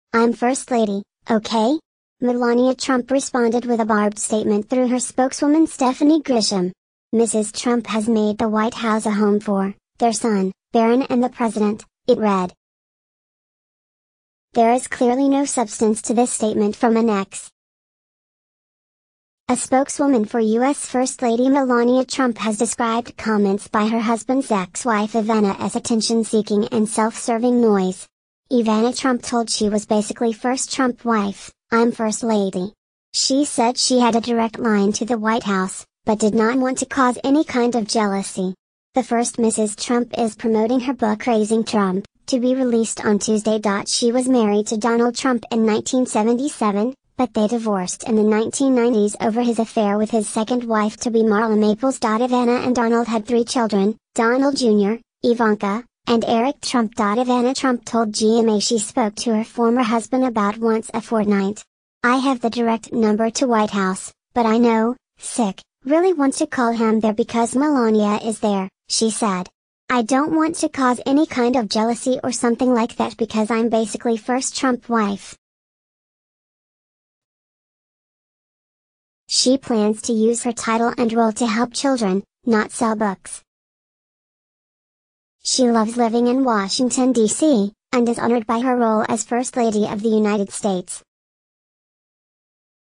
I'm First Lady, okay? Melania Trump responded with a barbed statement through her spokeswoman Stephanie Grisham. Mrs. Trump has made the White House a home for their son, Barron, and the president, it read. There is clearly no substance to this statement from an ex. A spokeswoman for U.S. First Lady Melania Trump has described comments by her husband's ex-wife Ivana as attention-seeking and self-serving noise. Ivana Trump told she was basically first Trump wife, I'm First Lady. She said she had a direct line to the White House, but did not want to cause any kind of jealousy. The first Mrs. Trump is promoting her book Raising Trump, to be released on Tuesday. She was married to Donald Trump in 1977. But they divorced in the 1990s over his affair with his second wife-to-be Marla Maples. Ivana and Donald had 3 children, Donald Jr., Ivanka, and Eric Trump. Ivana Trump told GMA she spoke to her former husband about once a fortnight. I have the direct number to White House, but I know, sick, really want to call him there because Melania is there, she said. I don't want to cause any kind of jealousy or something like that because I'm basically first Trump wife. She plans to use her title and role to help children, not sell books. She loves living in Washington, D.C., and is honored by her role as First Lady of the United States.